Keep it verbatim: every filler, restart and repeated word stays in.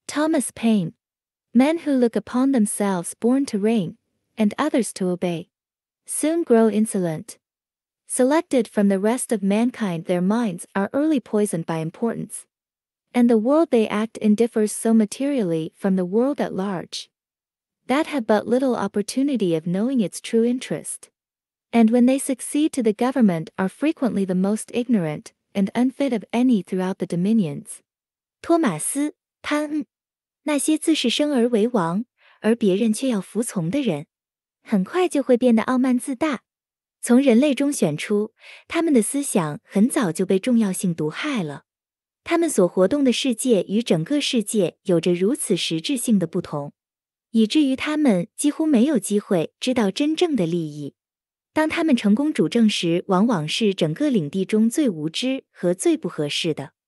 Thomas Paine. Men who look upon themselves born to reign, and others to obey, soon grow insolent. Selected from the rest of mankind, their minds are early poisoned by importance, and the world they act in differs so materially from the world at large, that have but little opportunity of knowing its true interest, and when they succeed to the government are frequently the most ignorant and unfit of any throughout the dominions. 托马斯·潘恩，那些自视生而为王，而别人却要服从的人，很快就会变得傲慢自大。从人类中选出，他们的思想很早就被重要性毒害了。他们所活动的世界与整个世界有着如此实质性的不同，以至于他们几乎没有机会知道真正的利益。当他们成功主政时，往往是整个领地中最无知和最不合适的。